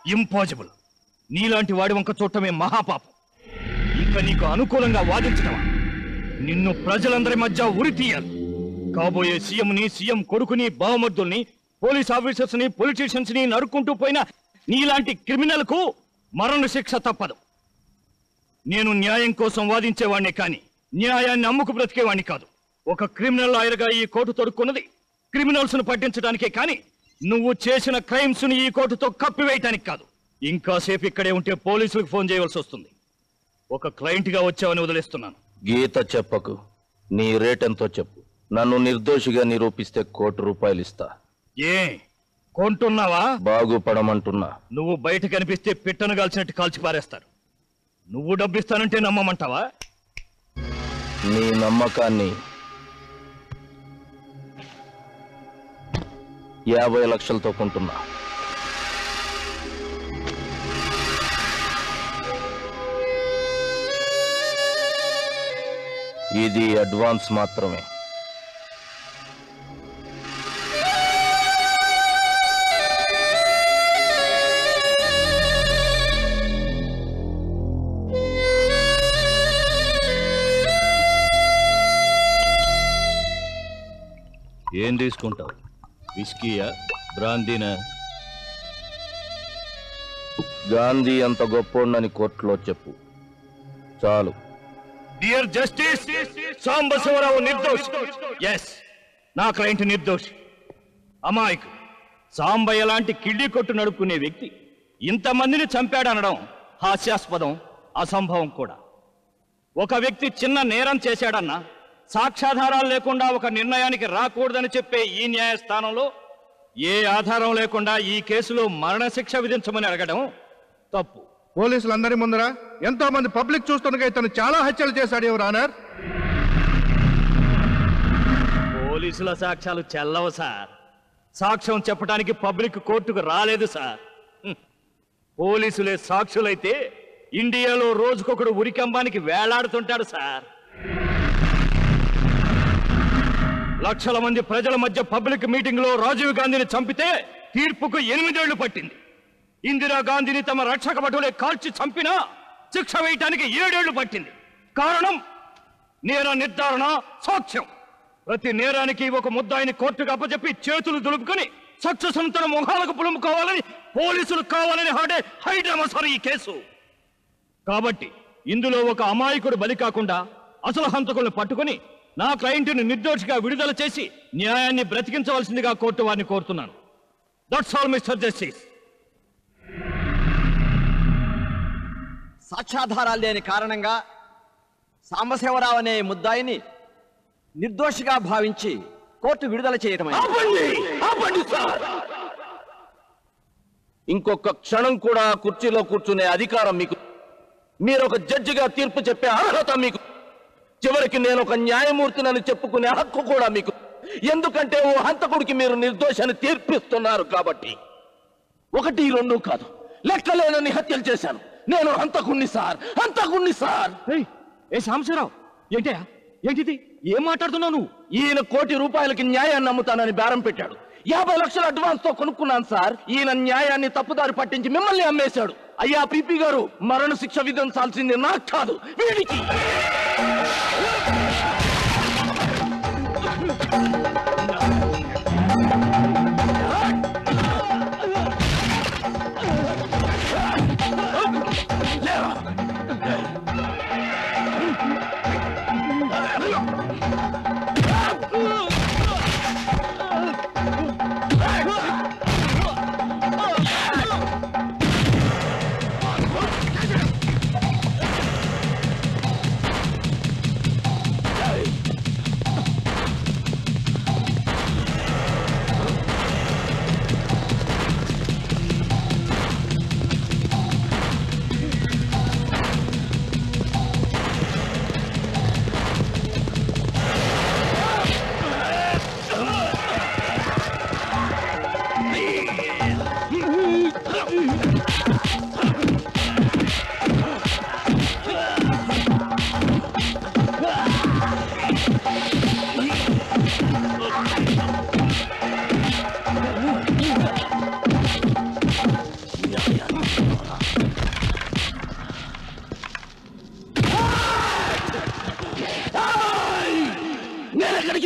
Impossible. నీలాంటి వాడి వంక చూడటమే మహాపాపం. ఇంకా నీకు అనుకూలంగా వాదించడమా? నిన్ను ప్రజలందరి మధ్య ఉరి తీయాలి. కాబోయే సీఎంని, సీఎం కొడుకుని, బావమర్దుల్ని, పోలీస్ ఆఫీసర్స్ ని, పొలిటీషియన్స్ ని నరుక్కుంటూ పోయిన నీలాంటి క్రిమినల్ కు మరణ శిక్ష తప్పదు. నేను న్యాయం కోసం వాదించేవాణ్ణి కానీ న్యాయాన్ని అమ్ముకు బ్రతికేవాణ్ణి కాదు. ఒక క్రిమినల్ లాయర్గా ఈ కోర్టు తొడుక్కున్నది క్రిమినల్స్ ను పట్టించడానికే కానీ నువ్వు చేసిన క్రైమ్స్ ని ఈ కోర్టుతో కప్పివేయటానికి కాదు. ఇంకాసేపు ఇక్కడే ఉంటే పోలీసులకు ఫోన్ చేయవలసి వస్తుంది. ఒక క్లయింట్ గా వచ్చావని వదిలేస్తున్నాను. గీత చెప్పకు. నీ రేట్ ఎంతో చెప్పు. నన్ను నిర్దోషిగా నిరూపిస్తే ₹1,00,00,000 ఇస్తా. ఏ కొంటున్నావా? బాగుపడమంటున్నా. నువ్వు బయట కనిపిస్తే పిట్టను కాల్చినట్టు కాల్చి పారేస్తారు. నువ్వు డబ్బిస్తానంటే నమ్మమంటావా? నీ నమ్మకాన్ని 50 లక్షలతో కొంటున్నా. ఇది అడ్వాన్స్ మాత్రమే. ఏం తీసుకుంటావు? విస్కీయా, బ్రాందీనా? గాంధీ అంత గొప్పోడని కోర్టులో చెప్పు చాలు. డియర్ జస్టిస్, సాంబశివరావు నిర్దోషి. ఎస్, నా క్లయింట్ నిర్దోషి, అమాయకు. సాంబయ్య లాంటి కిళ్ళి కొట్టు నడుపుకునే వ్యక్తి ఇంతమందిని చంపాడనడం హాస్యాస్పదం, అసంభవం కూడా. ఒక వ్యక్తి చిన్న నేరం చేశాడన్నా సాక్ష్యాధారాలు లేకుండా ఒక నిర్ణయానికి రాకూడదని చెప్పే ఈ న్యాయస్థానంలో ఏ ఆధారం లేకుండా ఈ కేసులో మరణశిక్ష విధించమని అడగడం తప్పు. పోలీసులందరి ముందర ఎంతో మంది పబ్లిక్ చూస్తుండగా ఇతను చాలా హత్యలు చేశాడు యువర్ ఆనర్. పోలీసుల సాక్ష్యాలు చెల్లవు సార్. సాక్ష్యం చెప్పడానికి పబ్లిక్ కోర్టుకు రాలేదు సార్. పోలీసులే సాక్షులైతే ఇండియాలో రోజుకొకడు ఉరికంబానికి వేలాడుతుంటాడు సార్. లక్షల మంది ప్రజల మధ్య పబ్లిక్ మీటింగ్ లో రాజీవ్ గాంధీని చంపితే తీర్పుకు 8 ఏళ్లు పట్టింది. ఇందిరాగాంధీని తమ రక్షక భటులే కాల్చి చంపినా శిక్ష వేయటానికి 7 ఏళ్లు పట్టింది. కారణం నేర నిర్ధారణ, సాక్ష్యం. ప్రతి నేరానికి ఒక ముద్దాయిని కోర్టుకు అప్పచెప్పి చేతులు దులుపుకొని సక్సెస్ తన మొహాలకు పులుముకోవాలని పోలీసులు కావాలని హాడే హైడ్రామా సార్ ఈ కేసు. కాబట్టి ఇందులో ఒక అమాయకుడు బలి కాకుండా అసలు హంతకులను పట్టుకొని నా క్లయింట్ని నిర్దోషిగా విడుదల చేసి న్యాయాన్ని బ్రతికించవలసిందిగా కోర్టు వారిని కోరుతున్నాను. That's all mister justice. సాక్ష్యాధారాలు లేని కారణంగా సాంబశివరావు అనే ముద్దాయిని నిర్దోషిగా భావించి కోర్టు విడుదల చేయటం. ఇంకొక క్షణం కూడా కుర్చీలో కూర్చునే అధికారం మీకు, మీరు ఒక జడ్జిగా తీర్పు చెప్పే అర్హత మీకు, చివరికి నేను ఒక న్యాయమూర్తినని చెప్పుకునే హక్కు కూడా మీకు. ఎందుకంటే ఓ హంతకుడికి మీరు నిర్దోషాన్ని తీర్పిస్తున్నారు కాబట్టి. 1, 2 కాదు, లెక్కలేనని హత్యలు చేశాను. నేను హంతకుణ్ణి సార్, హంతకుణ్ణి సార్. ఏ సాంబశివరావు, ఏంటయా ఏంటిది? ఏం మాట్లాడుతున్నావు నువ్వు? ఈయన ₹1,00,00,000 న్యాయాన్ని అమ్ముతానని బేరం పెట్టాడు. 50 లక్షల అడ్వాన్స్ తో కొనుక్కున్నాను సార్. ఈయన న్యాయాన్ని తప్పుదారి పట్టించి మిమ్మల్ని అమ్మేశాడు. అయ్యా పీపీ గారు, మరణ శిక్ష విధించాల్సింది నాకు కాదు, వీడికి.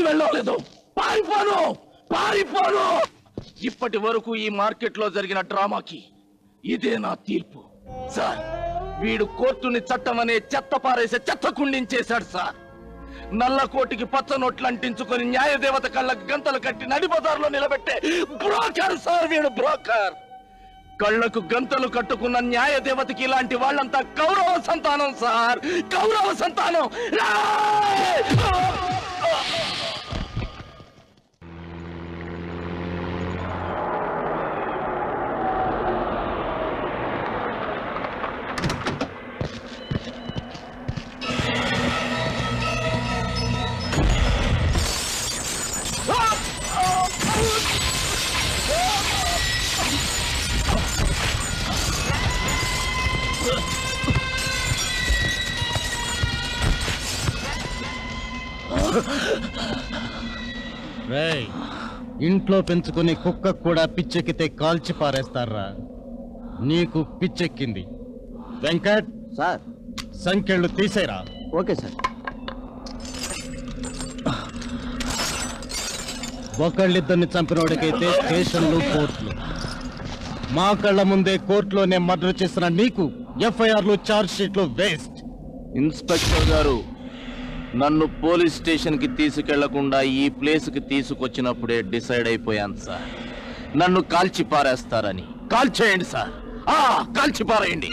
వెళ్ళలేదు. పారిపోను. ఇప్పటి వరకు ఈ మార్కెట్ లో జరిగిన డ్రామాకి ఇదే నా తీర్పు సార్. వీడు కోర్టుని చట్టం అనే చెత్త పారేసే చెత్త కుండించేశాడు సార్. నల్ల కోటికి పచ్చ నోట్లు అంటించుకొని న్యాయదేవత కళ్ళకు గంతలు కట్టి నడిబజార్లో నిలబెట్టే బ్రోకర్ సార్ వీడు, బ్రోకర్. కళ్ళకు గంతలు కట్టుకున్న న్యాయదేవతకి ఇలాంటి వాళ్ళంతా కౌరవ సంతానం సార్, కౌరవ సంతానం. రేయ్, ఇంట్లో పెంచుకుని కుక్క కూడా పిచ్చెక్కితే కాల్చి పారేస్తారా? నీకు పిచ్చెక్కింది. వెంకట్ సార్. సంఖ్యలు తీసేరా. Okay sir. ఒకళ్ళిద్దరిని చంపినోడికైతే స్టేషన్లు, కోర్టులు. మా కళ్ళ ముందే కోర్టులోనే మర్డర్ చేసిన నీకు ఎఫ్ఐఆర్లు, ఛార్జ్ షీట్లు వేస్ట్. ఇన్స్పెక్టర్ గారు, నన్ను పోలీస్ స్టేషన్ కి తీసుకెళ్లకుండా ఈ ప్లేస్ కి తీసుకొచ్చినప్పుడే డిసైడ్ అయిపోయాను సార్, నన్ను కాల్చి పారేస్తారని. కాల్చేయండి సార్, కాల్చి పారేయండి.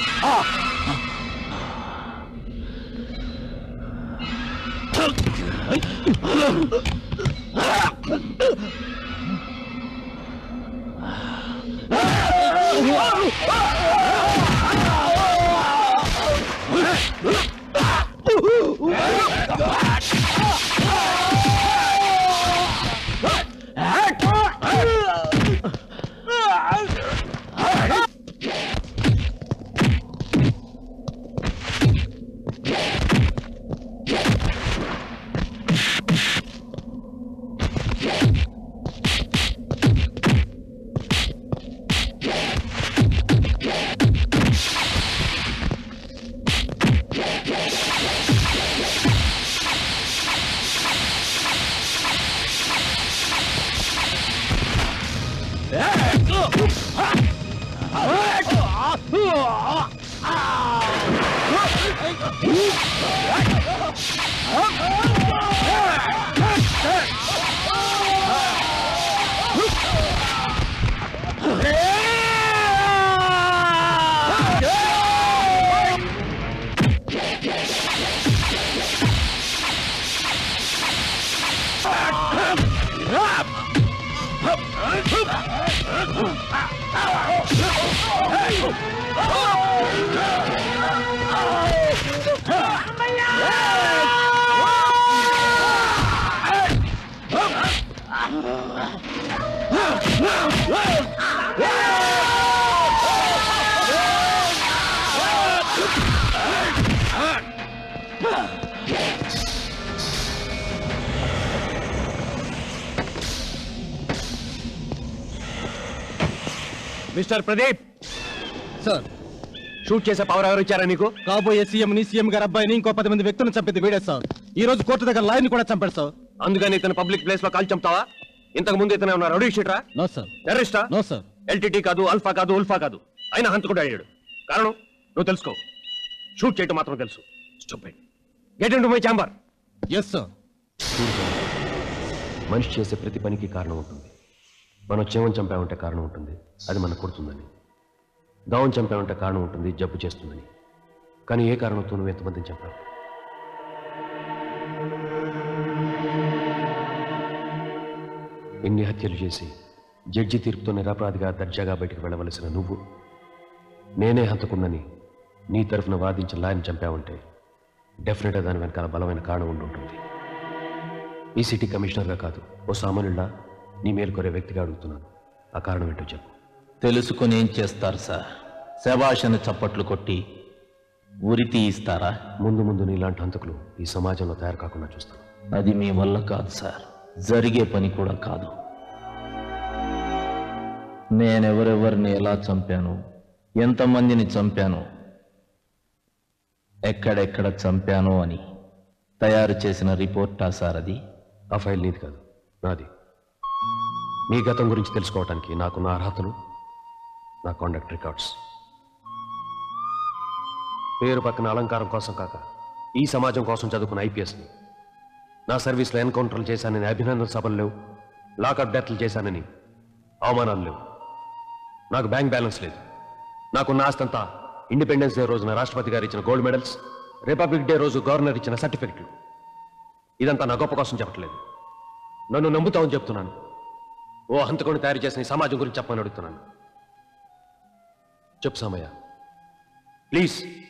మిస్టర్ ప్రదీప్ సార్, షూట్ చేసే పవర్ ఎవరు ఇచ్చారా నీకు? కాబోయే సీఎంని, సీఎం గారి అబ్బాయిని, ఇంకో 10 మంది వ్యక్తులను చంపేది వీడే సార్. ఈ రోజు కోర్టు దగ్గర లాయర్ని కూడా చంపాడు సార్. అందుకని ఇతను పబ్లిక్ ప్లేస్ లో కాల్ చంపుతావా? ఇంతకు ముందు ఇతను ఉన్నారు రౌడీ షీటరా? No sir. టెర్రరిస్టా? No sir. ఎల్టీటీ కాదు, అల్ఫా కాదు, ఉల్ఫా కాదు, ఆయన హంతకుడు అయ్యాడు. కారణం నువ్వు తెలుసుకో. షూట్ చేయటం మాత్రం తెలుసు. Get into my chamber. Yes sir. మనిషి చేసే ప్రతి పనికి కారణం ఉంటుంది. మనం చేమని చంపామంటే కారణం ఉంటుంది, అది మనకు కొడుతుందని. దావం చంపామంటే కారణం ఉంటుంది, జబ్బు చేస్తుందని. కానీ ఏ కారణంతో నువ్వు ఎంతమందిని చంపావు? ఎన్ని హత్యలు చేసి జడ్జి తీర్పుతో నిరపరాధిగా దర్జాగా బయటకు వెళ్ళవలసిన నువ్వు నేనే హంతకుందని నీ తరఫున వాదించిన లాయర్ని చంపావంటే డెఫినెట్గా దాని వెనకాల బలమైన కారణం ఉండి ఉంటుంది. ఈ సిటీ కమిషనర్గా కాదు, ఓ సామాన్యుడా నీ మేలు కోరే వ్యక్తిగా అడుగుతున్నాను. ఆ కారణం ఏంటో చెప్పు. తెలుసుకుని ఏం చేస్తారు సార్? శభాషను చప్పట్లు కొట్టి ఉరి తీయిస్తారా? ముందు ముందు నీలాంటి హంతకులు ఈ సమాజంలో తయారు కాకుండా చూస్తాను. అది మీ వల్ల కాదు సార్, జరిగే పని కూడా కాదు. నేనెవరెవరిని ఎలా చంపాను, ఎంతమందిని చంపాను, ఎక్కడెక్కడ చంపాను అని తయారు చేసిన రిపోర్టా సార్ అది? ఆ ఫైల్ నీది కాదు, నాది. నీ గతం గురించి తెలుసుకోవటానికి నాకున్న అర్హతలు, నా కాండక్ట్ రికార్డ్స్. పేరు పక్కన అలంకారం కోసం కాక ఈ సమాజం కోసం చదువుకున్న ఐపీఎస్ని నా సర్వీస్లో ఎన్కౌంటర్లు చేశానని అభినందన సభలు లేవు, లాకప్ డెత్లు చేశానని అవమానాలు లేవు. నాకు బ్యాంక్ బ్యాలెన్స్ లేదు. నాకున్న ఆస్తంతా ఇండిపెండెన్స్ డే రోజున రాష్ట్రపతి గారు ఇచ్చిన గోల్డ్ మెడల్స్, రిపబ్లిక్ డే రోజు గవర్నర్ ఇచ్చిన సర్టిఫికెట్లు. ఇదంతా నా గొప్ప కోసం చెప్పట్లేదు, నన్ను నమ్ముతామని చెప్తున్నాను. ఓ హంతకుని తయారు చేసిన ఈ సమాజం గురించి చెప్పమని అడుగుతున్నాను. చెప్పు సామయ్య, ప్లీజ్.